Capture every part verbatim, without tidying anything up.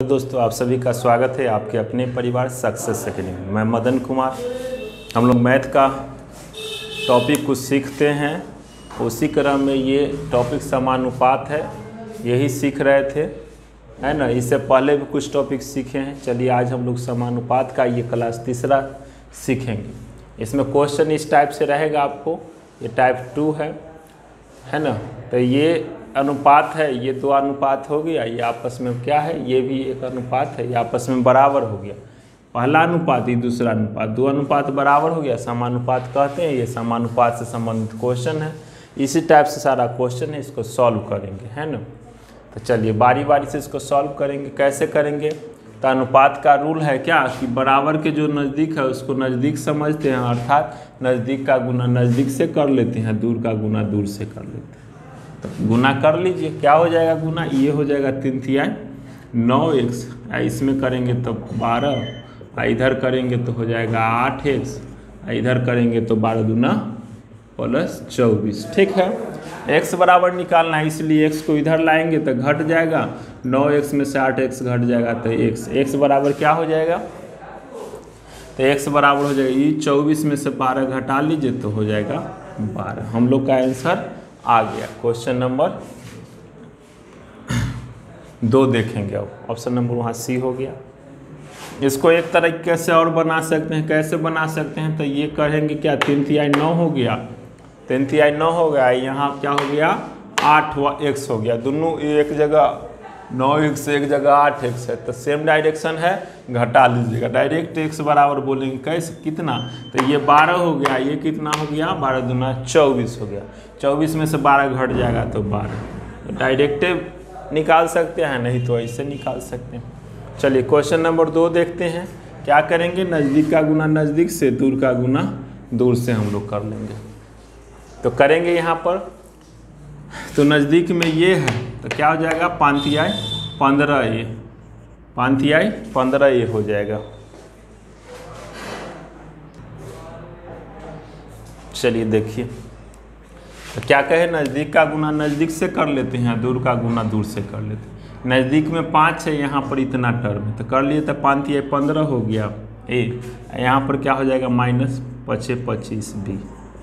दोस्तों, आप सभी का स्वागत है आपके अपने परिवार सक्सेस एकेडमी में। मैं मदन कुमार। हम लोग मैथ का टॉपिक कुछ सीखते हैं, उसी क्रम में ये टॉपिक समानुपात है, यही सीख रहे थे, है ना। इससे पहले भी कुछ टॉपिक सीखे हैं। चलिए आज हम लोग समानुपात का ये क्लास तीसरा सीखेंगे। इसमें क्वेश्चन इस टाइप से रहेगा आपको, ये टाइप टू है है ना। तो ये अनुपात है, ये दो अनुपात हो गया, ये आपस में क्या है, ये भी एक अनुपात है, ये आपस में बराबर हो गया। पहला अनुपात ये दूसरा अनुपात, दो अनुपात बराबर हो गया, समानुपात कहते हैं। ये समानुपात से संबंधित क्वेश्चन है, इसी टाइप से सारा क्वेश्चन है, इसको सॉल्व करेंगे, है ना। तो चलिए बारी बारी से इसको सॉल्व करेंगे। कैसे करेंगे, तो अनुपात का रूल है क्या कि बराबर के जो नज़दीक है उसको नज़दीक समझते हैं, अर्थात नज़दीक का गुना नज़दीक से कर लेते हैं, दूर का गुना दूर से कर लेते हैं। तो गुना कर लीजिए, क्या हो जाएगा गुना, ये हो जाएगा तीन तिहाई नौ एक्स, इसमें करेंगे तो बारह, इधर करेंगे तो हो जाएगा आठ एक्स, इधर करेंगे तो बारह दूना प्लस चौबीस। ठीक है, x बराबर निकालना है, इसलिए x को इधर लाएंगे तो घट जाएगा, नौ एक्स में से आठ एक्स घट जाएगा तो x x बराबर क्या हो जाएगा, तो x बराबर हो जाएगा ये चौबीस में से बारह घटा लीजिए तो हो जाएगा बारह। हम लोग का आंसर आ गया। क्वेश्चन नंबर दो देखेंगे अब, ऑप्शन नंबर वहाँ सी हो गया। इसको एक तरीके से और बना सकते हैं, कैसे बना सकते हैं, तो ये करेंगे क्या, तीन तिहाई नौ हो गया, तीन तिहाई नौ हो गया, यहाँ क्या हो गया आठ व एक्स हो गया, दोनों एक जगह नौ एक्स एक जगह आठ एक्स है, तो सेम डायरेक्शन है, घटा लीजिएगा, डायरेक्ट एक्स बराबर बोलेंगे कैसे कितना, तो ये बारह हो गया, ये कितना हो गया बारह दूना चौबीस हो गया, चौबीस में से बारह घट जाएगा तो बारह, तो डायरेक्ट निकाल सकते हैं, नहीं तो ऐसे निकाल सकते हैं। चलिए क्वेश्चन नंबर दो देखते हैं। क्या करेंगे, नज़दीक का गुना नज़दीक से, दूर का गुना दूर से हम लोग कर लेंगे। तो करेंगे यहाँ पर, तो नज़दीक में ये है तो क्या हो जाएगा, पाँच तिहाई पंद्रह, ये पाँच तिहाई पंद्रह ये हो जाएगा। चलिए देखिए, तो क्या कहे, नज़दीक का गुना नज़दीक से कर लेते हैं, दूर का गुना दूर से कर लेते हैं। नज़दीक में पाँच है, यहाँ पर इतना टर्म है तो कर लिए, तो पाँच तिहाई पंद्रह हो गया ए, यहाँ पर क्या हो जाएगा माइनस पचे पच्चीस बी,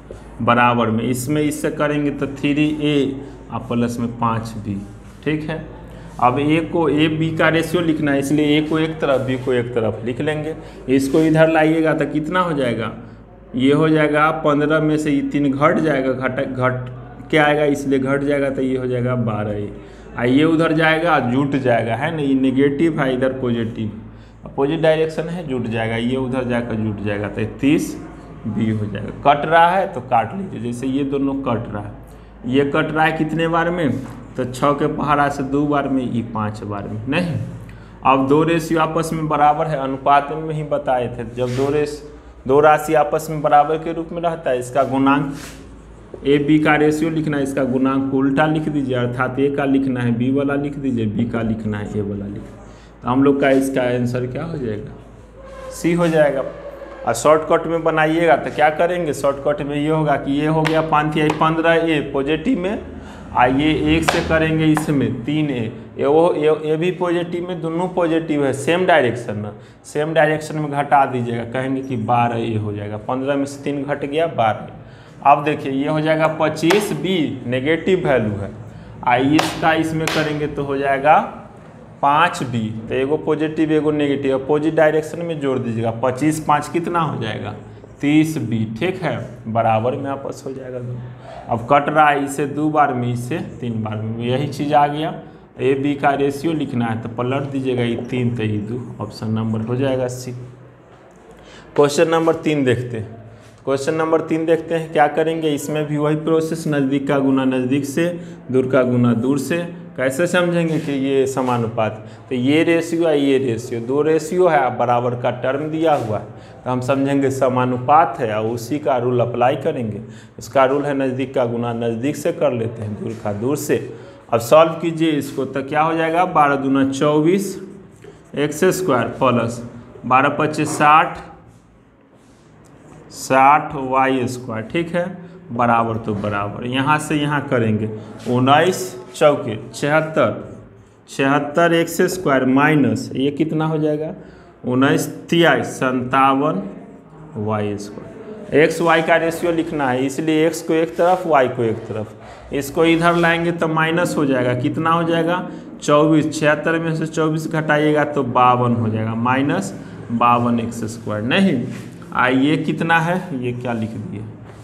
बराबर में इसमें इससे करेंगे तो थ्री ए और प्लस में पाँच बी। ठीक है, अब ए को ए बी का रेशियो लिखना है, इसलिए ए को एक तरफ बी को एक तरफ लिख लेंगे। इसको इधर लाइएगा तो कितना हो जाएगा, ये हो जाएगा पंद्रह में से ये तीन घट जाएगा, घट घट क्या आएगा, इसलिए घट जाएगा तो ये हो जाएगा बारह ए, और ये उधर जाएगा जुट जाएगा, है ना, ये नेगेटिव है इधर पॉजिटिव, अपोजिट डायरेक्शन है, जुट जाएगा, ये उधर जाकर जुट जाएगा तो तीस बी हो जाएगा। कट रहा है तो काट लीजिए, जैसे ये दोनों कट रहा है, ये कट रहा है कितने बार में, तो छः के पहाड़ा से दो बार में, ये पाँच बार में नहीं। अब दो रेशियो आपस में बराबर है, अनुपात में ही बताए थे, जब दो रेस दो राशि आपस में बराबर के रूप में रहता है, इसका गुणांक ए बी का रेशियो लिखना है, इसका गुणांक उल्टा लिख दीजिए, अर्थात ए का लिखना है बी वाला लिख दीजिए, बी का लिखना है ए वाला लिख, तो हम लोग का इसका आंसर क्या हो जाएगा, सी हो जाएगा। और शॉर्टकट में बनाइएगा तो क्या करेंगे, शॉर्टकट में ये होगा कि ये हो गया पाँच तिहाई पंद्रह ए पॉजिटिव में, आइए एक से करेंगे इसमें तीन ए, ये वो ये भी पॉजिटिव में, दोनों पॉजिटिव है, सेम डायरेक्शन में, सेम डायरेक्शन में घटा दीजिएगा, कहेंगे कि बारह ए हो जाएगा, पंद्रह में से तीन घट गया बारह। अब देखिए ये हो जाएगा पच्चीस बी, नेगेटिव वैल्यू है, आई इसका इसमें करेंगे तो हो जाएगा पाँच बी, तो एगो पॉजिटिव एगो नेगेटिव, अपोजिट डायरेक्शन में जोड़ दीजिएगा, पच्चीस पाँच कितना हो जाएगा तीस बी। ठीक है, बराबर में आपस हो जाएगा दोनों। अब कट रहा है, इसे दो बार में इससे तीन बार में, यही चीज़ आ गया। ए बी का रेशियो लिखना है तो पलट दीजिएगा, ये तीन तो ये दो, ऑप्शन नंबर हो जाएगा सी। क्वेश्चन नंबर तीन देखते हैं। क्वेश्चन नंबर तीन देखते हैं, क्या करेंगे, इसमें भी वही प्रोसेस, नज़दीक का गुना नज़दीक से, दूर का गुना दूर से। कैसे समझेंगे कि ये समानुपात, तो ये रेशियो है ये रेशियो, दो रेशियो है, बराबर का टर्म दिया हुआ है, तो हम समझेंगे समानुपात है और उसी का रूल अप्लाई करेंगे। इसका रूल है नज़दीक का गुना नज़दीक से कर लेते हैं, दूर का दूर से। अब सॉल्व कीजिए इसको, तो क्या हो जाएगा, बारह दूना चौबीस एक्स स्क्वायर प्लस बारह पच्चीस साठ, साठ वाई स्क्वायर। ठीक है, बराबर तो बराबर, यहाँ से यहाँ करेंगे, उन्नीस चौके छिहत्तर, छिहत्तर एक्स स्क्वायर माइनस ये कितना हो जाएगा उन्नीस तियाईस संतावन वाई स्क्वायर। एक्स वाई का रेशियो लिखना है, इसलिए एक्स को एक तरफ वाई को एक तरफ। इसको इधर लाएंगे तो माइनस हो जाएगा, कितना हो जाएगा चौबीस। छिहत्तर में से चौबीस घटाइएगा तो बावन हो जाएगा, माइनस बावन एक्स स्क्वायर। नहीं आइए कितना है, ये क्या लिख दिए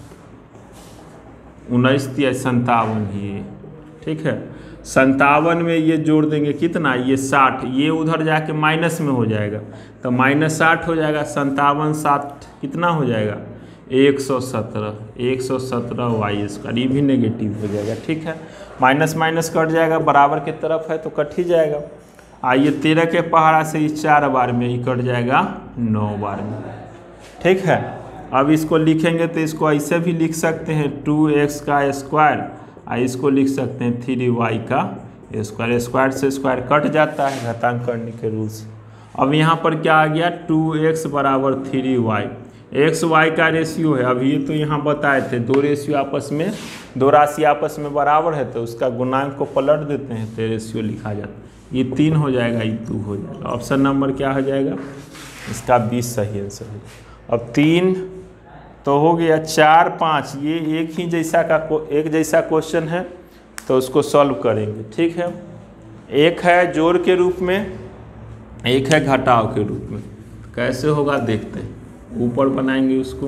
उन्नीस तियाईस संतावन ही, ठीक है। संतावन में ये जोड़ देंगे कितना, ये साठ, ये उधर जाके माइनस में हो जाएगा तो माइनस साठ हो जाएगा। संतावन साठ कितना हो जाएगा एक सौ सत्रह, एक सौ सत्रह वाई स्क्वायर, ये भी नेगेटिव हो जाएगा, ठीक है। माइनस माइनस कट जाएगा, बराबर के तरफ है तो कट ही जाएगा। आइए तेरह के पहाड़ा से इस चार बार में ही कट जाएगा नौ बार में, ठीक है। अब इसको लिखेंगे तो इसको ऐसे भी लिख सकते हैं टू एक्स का स्क्वायर, और इसको लिख सकते हैं थ्री वाई का स्क्वायर। स्क्वायर से स्क्वायर कट जाता है घातांक करने के रूल से। अब यहाँ पर क्या आ गया टू एक्स बराबर थ्री वाई, एक्स वाई का रेशियो है। अब ये तो यहाँ बताए थे दो रेशियो आपस में, दो राशि आपस में बराबर है तो उसका गुणांक को पलट देते हैं तो रेशियो लिखा जाता है। ये तीन हो जाएगा, ये दो हो जाएगा। ऑप्शन नंबर क्या हो जाएगा इसका बीस सही आंसर है। अब तीन तो हो गया, चार पाँच ये एक ही जैसा का एक जैसा क्वेश्चन है तो उसको सॉल्व करेंगे, ठीक है। एक है जोड़ के रूप में, एक है घटाव के रूप में। कैसे होगा देखते हैं, ऊपर बनाएंगे उसको।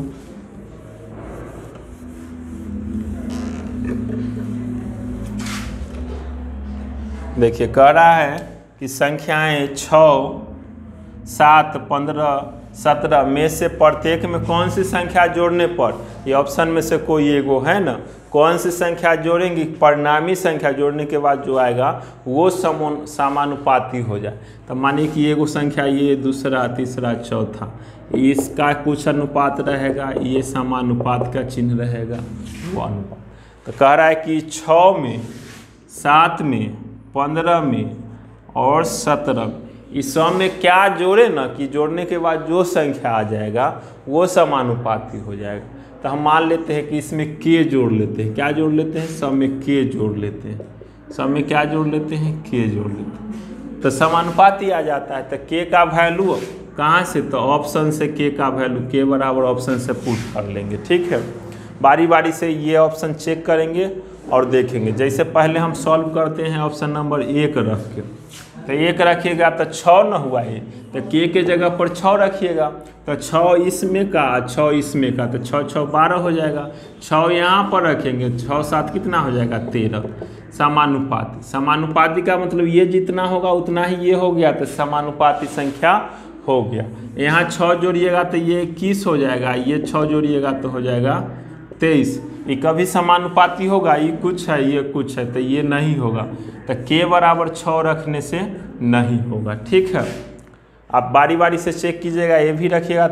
देखिए कह रहा है कि संख्याएं छः सात पंद्रह सत्रह में से प्रत्येक में कौन सी संख्या जोड़ने पर, ये ऑप्शन में से कोई एगो है ना, कौन सी संख्या जोड़ेंगी परिणामी संख्या जोड़ने के बाद जो आएगा वो समान समानुपाती हो जाए। तो मानिए कि एगो संख्या ये, दूसरा तीसरा चौथा, इसका कुछ अनुपात रहेगा, ये समानुपात का चिन्ह रहेगा वो अनुपात। तो कह रहा है कि छः में सात में पंद्रह में और सत्रह इस सब में क्या जोड़े ना कि जोड़ने के बाद जो संख्या आ जाएगा वो समानुपाती हो जाएगा। तो हम मान लेते हैं कि इसमें के जोड़ लेते हैं, क्या जोड़ लेते हैं सब में के जोड़ लेते हैं, सब में क्या जोड़ लेते हैं के जोड़ लेते हैं तो समानुपाती आ जाता है। तो के का वैल्यू कहाँ से, तो ऑप्शन से के का वैल्यू के बराबर ऑप्शन से पुट कर लेंगे, ठीक है। बारी बारी से ये ऑप्शन चेक करेंगे और देखेंगे। जैसे पहले हम सॉल्व करते हैं ऑप्शन नंबर एक रख के, तो एक रखिएगा तो छः न हुआ है तो के के जगह पर छः रखिएगा, तो छः इसमें का छः इसमें का तो छः छः बारह हो जाएगा। छः यहाँ पर रखेंगे, छः सात कितना हो जाएगा तेरह। समानुपाती, समानुपाती का मतलब ये जितना होगा उतना ही ये हो गया तो समानुपाती संख्या हो गया। यहाँ छः जोड़िएगा तो ये इक्कीस हो जाएगा, ये छः जोड़िएगा तो हो जाएगा तेईस। ये कभी समानुपाती होगा, ये कुछ है ये कुछ है तो ये नहीं होगा, तो के बराबर छः रखने से नहीं होगा, ठीक है। आप बारी बारी से चेक कीजिएगा, ये भी रखिएगा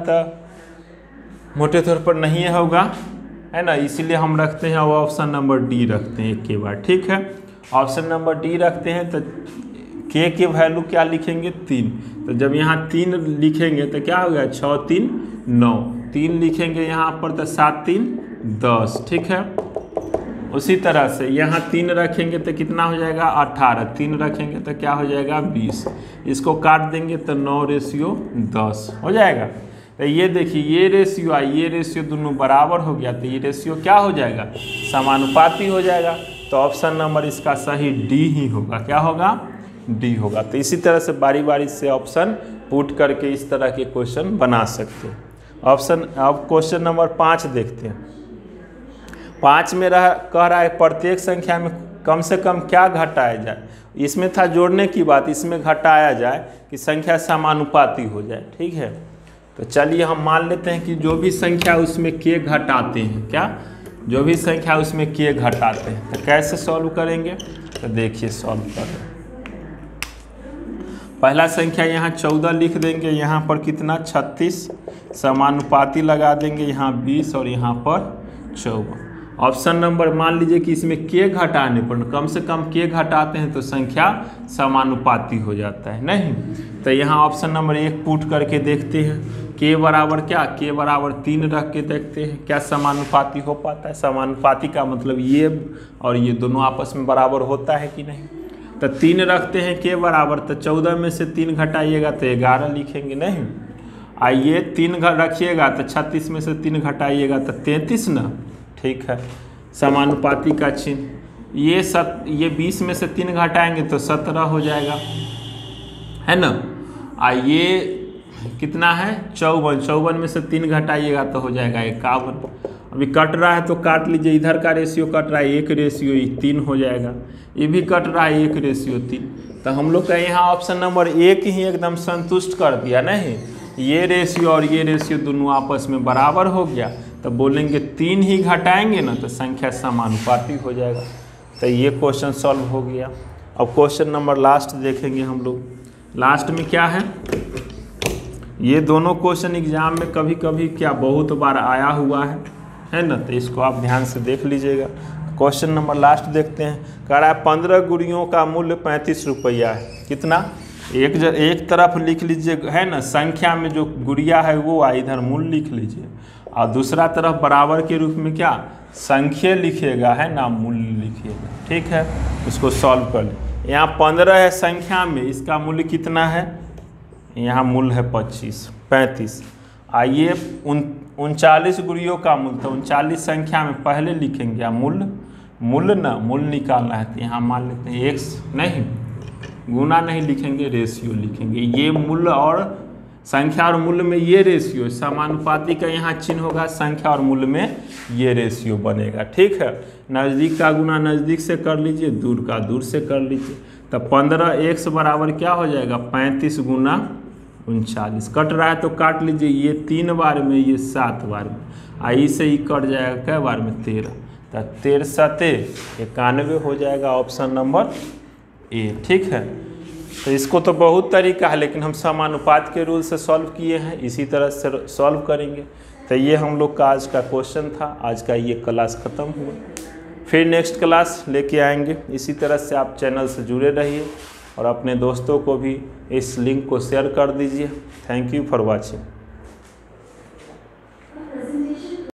तो मोटे तौर पर नहीं होगा, है ना, इसीलिए हम रखते हैं वो ऑप्शन नंबर डी रखते हैं एक के बार, ठीक है। ऑप्शन नंबर डी रखते हैं तो के के वैल्यू क्या लिखेंगे तीन, तो जब यहाँ तीन लिखेंगे तो क्या हो गया छः तीन नौ, तीन लिखेंगे यहाँ पर तो सात तीन दस, ठीक है। उसी तरह से यहाँ तीन रखेंगे तो कितना हो जाएगा अठारह, तीन रखेंगे तो क्या हो जाएगा बीस, इसको काट देंगे तो नौ रेशियो दस हो जाएगा। तो ये देखिए ये रेशियो आ ये रेशियो दोनों बराबर हो गया तो ये रेशियो क्या हो जाएगा समानुपाती हो जाएगा। तो ऑप्शन नंबर इसका सही डी ही होगा, क्या होगा डी होगा। तो इसी तरह से बारी बारी से ऑप्शन पुट करके इस तरह के क्वेश्चन बना सकते हैं। ऑप्शन अब क्वेश्चन नंबर पाँच देखते हैं। पाँच में रह कह रहा है प्रत्येक संख्या में कम से कम क्या घटाया जाए, इसमें था जोड़ने की बात, इसमें घटाया जाए कि संख्या समानुपाती हो जाए, ठीक है। तो चलिए हम मान लेते हैं कि जो भी संख्या उसमें के घटाते हैं, क्या जो भी संख्या उसमें के घटाते हैं, तो कैसे सॉल्व करेंगे, तो देखिए सॉल्व करें। पहला संख्या यहाँ चौदह लिख देंगे, यहाँ पर कितना छत्तीस, समानुपाती लगा देंगे, यहाँ बीस और यहाँ पर चौवन। ऑप्शन नंबर मान लीजिए कि इसमें के घटाने पर कम से कम के घटाते हैं तो संख्या समानुपाती हो जाता है, नहीं तो यहाँ ऑप्शन नंबर एक पुट करके देखते हैं। के बराबर क्या, के बराबर तीन रख के देखते हैं क्या समानुपाती हो पाता है। समानुपाती का मतलब ये और ये दोनों आपस में बराबर होता है कि नहीं। तो तीन रखते हैं के बराबर, तो चौदह में से तीन घटाइएगा तो ग्यारह लिखेंगे नहीं। आइए तीन घर रखिएगा तो छत्तीस में से तीन घटाइएगा तो तैंतीस ना, ठीक है। समानुपाती का चिन्ह, ये सत ये बीस में से तीन घटाएंगे तो सत्रह हो जाएगा, है ना। आइए कितना है चौवन, चौवन में से तीन घटाइएगा तो हो जाएगा इक्यावन। अभी कट रहा है तो काट लीजिए, इधर का रेशियो कट रहा है एक रेशियो तीन हो जाएगा, ये भी कट रहा है एक रेशियो तीन। तो हम लोग का यहाँ ऑप्शन नंबर एक ही एकदम संतुष्ट कर दिया नहीं, ये रेशियो और ये रेशियो दोनों आपस में बराबर हो गया। तो बोलेंगे तीन ही घटाएंगे ना तो संख्या समानुपाती हो जाएगा। तो ये क्वेश्चन सॉल्व हो गया। अब क्वेश्चन नंबर लास्ट देखेंगे हम लोग। लास्ट में क्या है, ये दोनों क्वेश्चन एग्जाम में कभी कभी क्या बहुत बार आया हुआ है, है ना। तो इसको आप ध्यान से देख लीजिएगा। क्वेश्चन नंबर लास्ट देखते हैं। कह रहा है पंद्रह गुड़ियों का मूल्य पैंतीस रुपया है। कितना, एक ज, एक तरफ लिख लीजिए, है ना, संख्या में जो गुड़िया है वो आ, इधर मूल्य लिख लीजिए, और दूसरा तरफ बराबर के रूप में क्या संख्या लिखिएगा, है ना, मूल्य लिखिएगा, ठीक है। इसको सॉल्व कर ले। यहाँ पंद्रह है संख्या में, इसका मूल्य कितना है, यहाँ मूल्य है पच्चीस पैंतीस। आइए उन उनचालीस गुड़ियों का मूल्य, तो उनचालीस संख्या में पहले लिखेंगे मूल्य, मूल्य ना मूल्य निकालना है तो यहाँ मान लेते हैं एक्स, नहीं गुना नहीं लिखेंगे, रेशियो लिखेंगे। ये मूल्य और संख्या और मूल्य में ये रेशियो, समानुपाती का यहाँ चिन्ह होगा, संख्या और मूल्य में ये रेशियो बनेगा, ठीक है। नज़दीक का गुना नज़दीक से कर लीजिए, दूर का दूर से कर लीजिए। तो पंद्रह एक्स बराबर क्या हो जाएगा, पैंतीस गुना उनचालीस। कट रहा है तो काट लीजिए, ये तीन बार में ये सात बार में, आई से ही कट जाएगा क्या बार में, तेरह। तो तेरह सते इक्यानवे हो जाएगा ऑप्शन नंबर ए, ठीक है। तो इसको तो बहुत तरीका है, लेकिन हम समानुपात के रूल से सॉल्व किए हैं, इसी तरह से सॉल्व करेंगे। तो ये हम लोग का आज का क्वेश्चन था, आज का ये क्लास ख़त्म हुआ। फिर नेक्स्ट क्लास लेके आएंगे। इसी तरह से आप चैनल से जुड़े रहिए और अपने दोस्तों को भी इस लिंक को शेयर कर दीजिए। Thank you for watching.